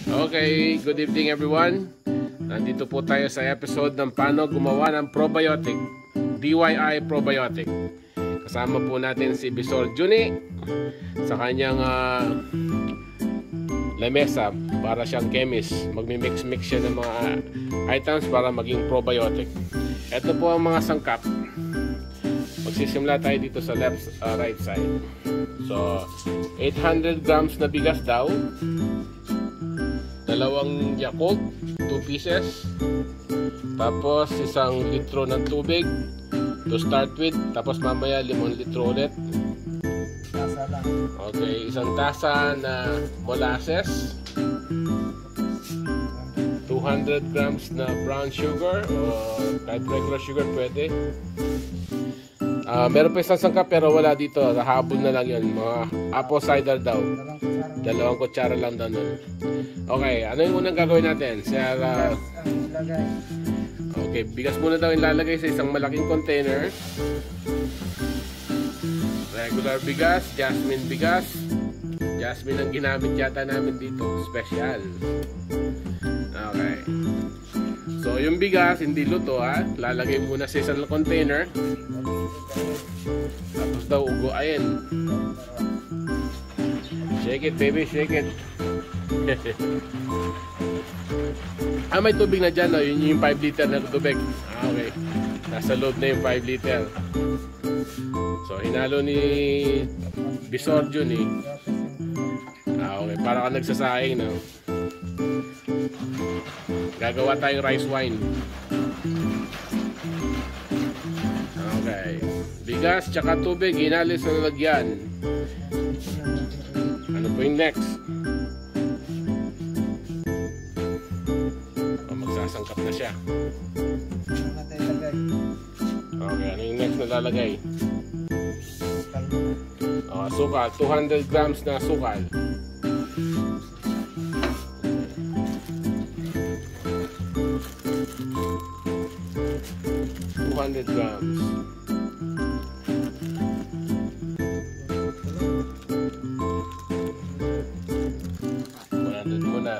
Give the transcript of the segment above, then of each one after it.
Okay, good evening everyone. Nandito po tayo sa episode ng paano gumawa ng probiotic, D.I.Y probiotic. Kasama po natin si Bisor Juni sa kanyang lamesa para siyang chemist. Magmi-mix siya ng mga items para maging probiotic. Ito po ang mga sangkap. Magsisimula tayo dito sa right side. So, 800 grams na bigas daw, 2 Yakult, 2 pieces, tapos 1 litro ng tubig to start with, tapos mamaya 5 litro ulit. Okay, 1 tasa na molasses, 200 grams na brown sugar o kahit regular sugar pwede. Meron pa isang sangkap pero wala dito, nahabol na lang yun, mga apple cider daw, 2 kutsara lang daw nun. Okay, ano yung unang gagawin natin? Okay, bigas muna daw ilalagay sa isang malaking container. Regular bigas, jasmine bigas. Jasmine ang ginamit yata namin dito, special. Okay. So, yung bigas, hindi luto ha. Lalagay muna sa isang container. Tapos daw uguain. Shake it baby, shake it. May tubig na dyan, no? Yun yung 5 liter na tubig. Okay, nasa loob na yung 5 liter. So hinalo ni Bisor Juni. Okay, para ka nagsasaing, no? Gagawa tayong rice wine. Okay, bigas tsaka tubig hinalo sa lalagyan. Ano po yung next? Magsasangkap na siya. Okay, ano yung next na lalagay? Sukal, 200 grams na sukal. 200 grams. Muna.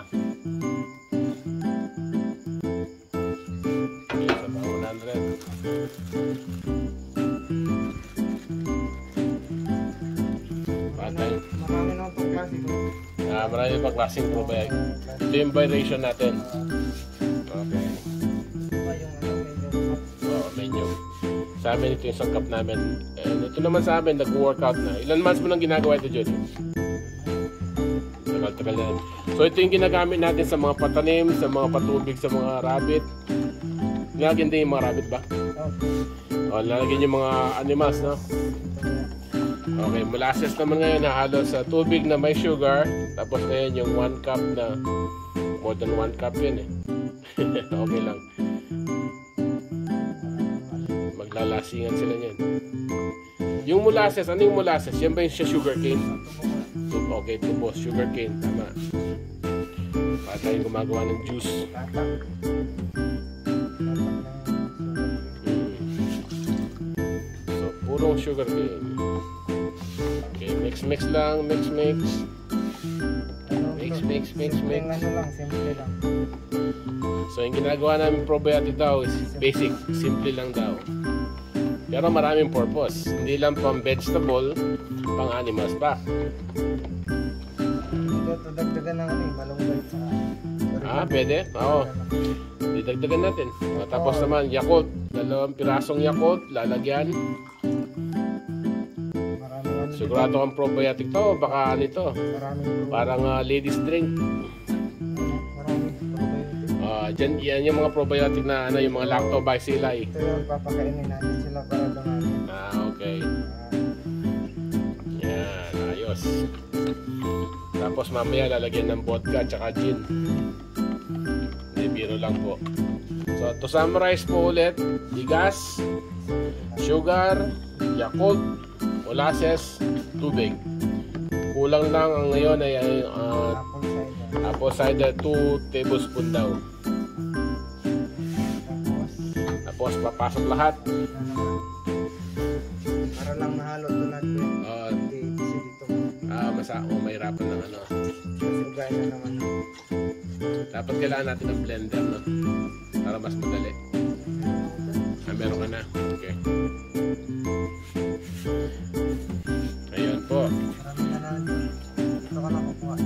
Okay, sa 100. Patay. Marami pang klaseng probiotic. Ito yung variation natin. Okay. Menu. Sa amin ito yung sangkap namin. And ito naman sa amin, nag-workout na. Ilan months mo nang ginagawa ito, Judy? So ito yung ginagamit natin sa mga patanim, sa mga patubig, sa mga rabbit. Lalagyan din yung mga rabbit ba? Lalagyan yung mga animals, no? Okay, molasses naman ngayon nahalo sa tubig na may sugar. Tapos ngayon yung 1 cup na, more than 1 cup yun eh. Okay lang. Maglalasingan sila niyan. Yung molasses, ano yung molasses? Yan ba yung sugar cane? Okay, tubos, sugar cane, tama. Para tayong gumagawa ng juice. So, purong sugar cane. Okay, mix lang, mix. Mix. So, yung ginagawa namin probiotic daw is basic, simple lang daw. Pero maraming purpose. Hindi lang pang vegetable, pang animals pa. Dagdagan ng malunggay sa... Pwede? Oo. Didagdagan natin. Tapos naman, Yakult. 2 pirasong Yakult, lalagyan. Sigurado kang probiotic to, baka ano ito. Parang ladies drink. Dyan, yan yung mga probiotic na ano, yung mga lactobacilli. Ito yung papakainin natin sila para dumami. Okay. Yan, ayos. Tapos mamaya lalagyan ng vodka tsaka gin. Hindi, biro lang po. So to summarize po ulit, bigas, sugar, Yakult, molasses, tubig. Kulang lang ang ngayon ay apple cider 2 tablespoon daw. Tapos papasok lahat. Para lang mahalo ito natin. Mahirapan ng ano. Sugay na naman. Dapat kailangan natin ng blender, no? Para mas madali. Meron ka na. Okay. Ayan po. Marami na natin. Ito ka na kukuha.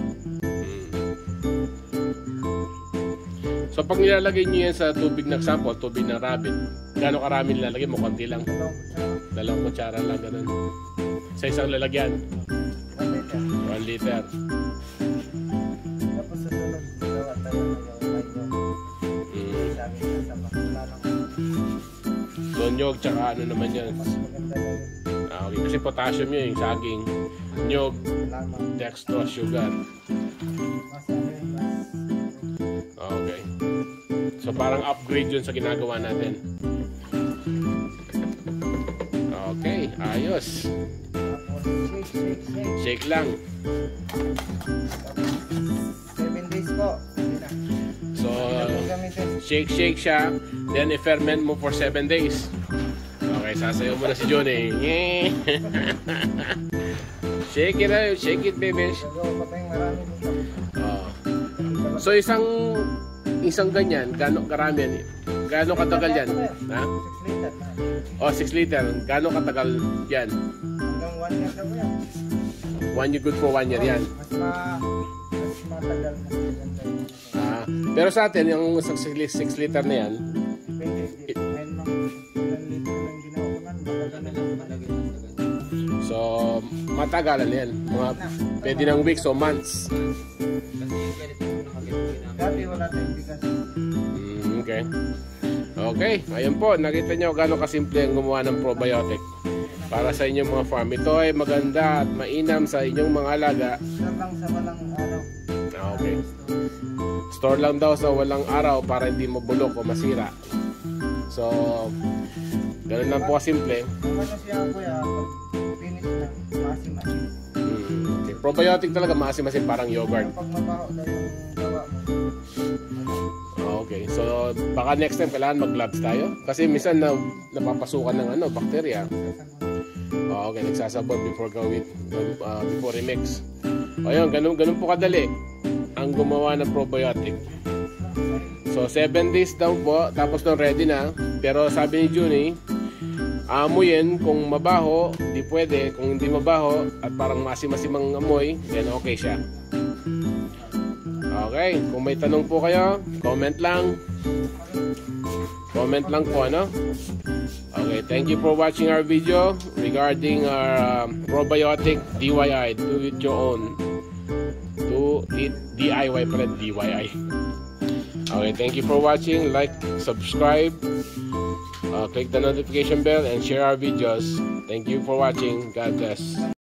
So pag nilalagay nyo yan sa tubig ng sample, tubig ng rabbit, gaano karami nilalagay mo? Konti lang. 2 kutsara lang, ganun. Sa isang lalagyan. 1 liter. Tapos sa sunod, gawa tayo ng yung sabi na sa bakula lang. So nyog, tsaka ano naman yan. Mas maganda na yun. Okay. Kasi potassium yun, yung saging, nyog, Lamang. dextrose, sugar. Mas ano yun, mas Okay. So parang upgrade yun sa ginagawa natin. Okay, ayos. tapos shake. Shake lang. 7 days po. Hindi na. So, Gamitin. shake siya, then i-ferment mo for 7 days. Okay, sasayaw mo na si Johnny. Yeah. Shake it baby. Gagawa pa tayong marami dito. Oh. So isang ganyan, gaano karami yan? Gaano katagal yan? Ha? 6 liter na. Oh, 6 liter. Gaano katagal yan? Hanggang 1 year daw yan. 1 year, good for 1 year yan. Mas matagal na maganda yun. Pero sa atin, yung 6 liter na yan, Depende. Ngayon lang, ilang liter lang ginawa ko man. Matagal na lang malagay na sa ganyan. so matagalan na yan. Mga pwede ng weeks o months. Dati wala tayong bigas. Okay. Okay, ayun po, nakita nyo gano'ng kasimple ang gumawa ng probiotic para sa inyong mga farm. Ito ay maganda at mainam sa inyong mga alaga. Isa lang sa walang araw. Okay. Store lang daw sa walang araw para hindi mabulok o masira. So, ganun lang po kasimple. Kung ano siya kuya, pag finish na, maasim-asim. Okay. Probiotic talaga maasim-asim, parang yogurt. Pag mabaho daw yung gawa mo. Okay, so baka next time kailangan mag-gloves tayo kasi minsan napapasukan ng bacteria. Okay, nagsasabon before before i-mix. Ayun, ganun po kadali ang gumawa ng probiotic. So 7 days daw po, tapos nung ready na. Pero sabi ni Junie, amuyin kung mabaho, di pwede. Kung hindi mabaho at parang masim-masimang amoy, then okay siya. Okay, kung may tanong po kayo, comment lang. Comment lang po, ano? Okay, thank you for watching our video regarding our probiotic D.I.Y. Do it your own. Do it D.I.Y. pala, D.Y.I. Okay, thank you for watching. Like, subscribe, click the notification bell, and share our videos. Thank you for watching. God bless.